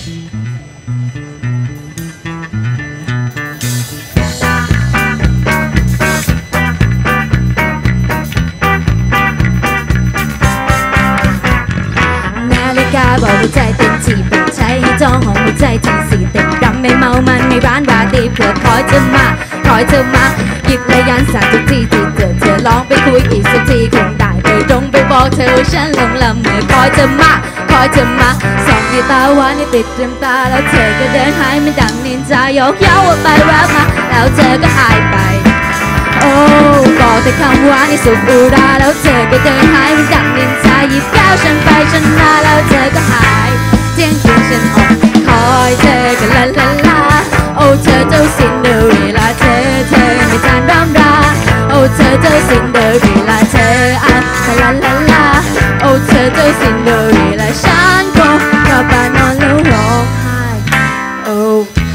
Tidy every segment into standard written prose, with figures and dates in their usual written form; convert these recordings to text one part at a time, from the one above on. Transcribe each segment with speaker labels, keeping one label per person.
Speaker 1: บอกหัวใจเต็มที่เปิดใช้ให้จองห้องหัวใจที่สี่เต็มรำไม่เมามันไม่ร้านราตรีเพื่อคอยเธอมาหยิบระยันสั่งทุกทีที่เธอลองไปคุยอีกสักทีคงได้ไปตรงไปบอกเธอว่าฉันหลงลำเมื่อคอยเธอมาส่องในตาหวานในปิดเต็มตาแล้วเธอก็เดินหายไม่ดังนินจายกเย้าว่าไปแวบมาแล้วเธอก็หายไปโอ้บอกแต่คำว่าในสุขอุราแล้วเธอก็เดินหายไม่ดังนินจาหยิบแก้วฉันไปฉันมาแล้วเธอก็หายเที่ยงคืนฉันออกคอยเธอก็ลาโอ้เธอเจ้าซินเดอเรลล่าเธอไม่ทันร่ำราโอ้เธอเจ้าซินเดอเรลล่าเธอลาโอ้เธอเจ้าซินเดอเรลล่าฉันก็กลับบ้านนอนแล้วร้องไห้โอ้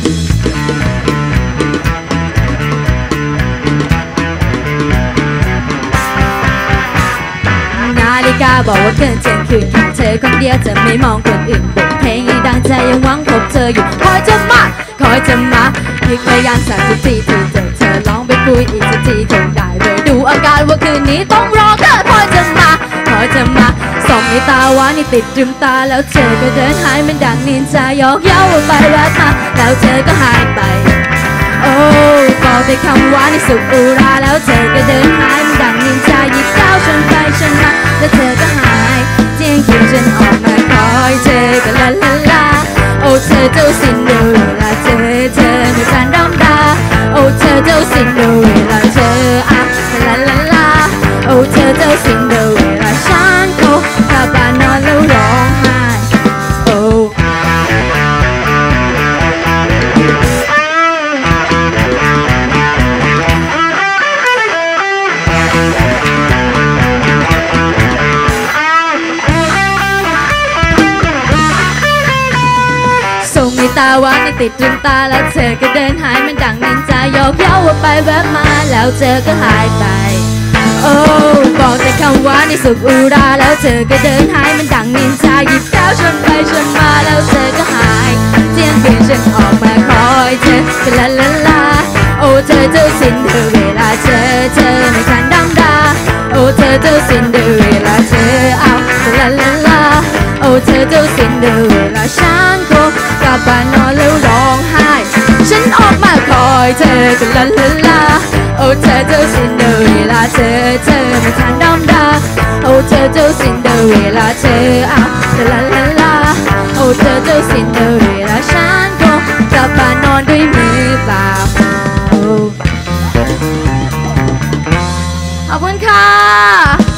Speaker 1: นาฬิกาบอกว่าเกินเที่ยงคืนเธอคนเดียวจะไม่มองคนอื่นเปิดเพลงให้ดังใจยังหวังพบเธออยู่คอยจะมาอีกพยานสั่งทุกทีที่เธอลองไปคุยอีกสักทีคงได้เลยดูอาการว่าคืนนี้ต้องรอเธอคอยจะมาส่องในตาหวานนี่ติดตรึมตาแล้วเธอก็เดินหายมันดังนินจายอกเย้าว่าไปแวบมาแล้วเธอก็หายไปโอ้บอกแต่คำหวานในสุขอุราแล้วเธอก็เดินหายมันดังนินจาหยิบก้าวฉันไปฉันมาแล้วเธอก็หายเที่ยงคืนฉันออกมาคอยเธอก็ลาโอ้เธอเจ้าซินเดอเรลล่าเธอไม่ทันร่ำราโอ้เธอเจ้าซินเดอเรลล่าเธอลาโอ้เธอเจ้าซินเดอเรลล่าฉันก็กลับบ้านนอนแล้วร้องไห้โอ้ส่งในตาหวานในติดตรึงตาแล้วเธอก็เดินหายมันดังนินจายกเย้าว่าไปแวบมาแล้วเธอก็หายไปโอ้บอกแต่คำว่าในสุขอุราแล้วเธอก็เดินหายมันดังนินจาหยิบแก้วฉันไปฉันมาแล้วเธอก็หายเที่ยงคืนฉันออกมาคอยเธอก็ลาโอ้เธอเจ้าซินเดอเรลล่าเธอไม่ทันร่ำราโอ้เธอเจ้าซินเดอเรลล่าเธอเอาลาโอ้เธอเจ้าซินเดอเรลล่าฉันก็กลับบ้านนอนแล้วร้องไห้ฉันออกมาคอยเธอก็ลาโอ้เธอเจ้าซินเดอเรลล่าเธอไม่ทันร่ำราโอ้เธอเจ้าซินเดอเรลล่าเธอเอาลาโอ้เธอเจ้าซินเดอเรลล่าฉันก็กลับบ้านนอนด้วยมือเปล่าขอบคุณค่ะ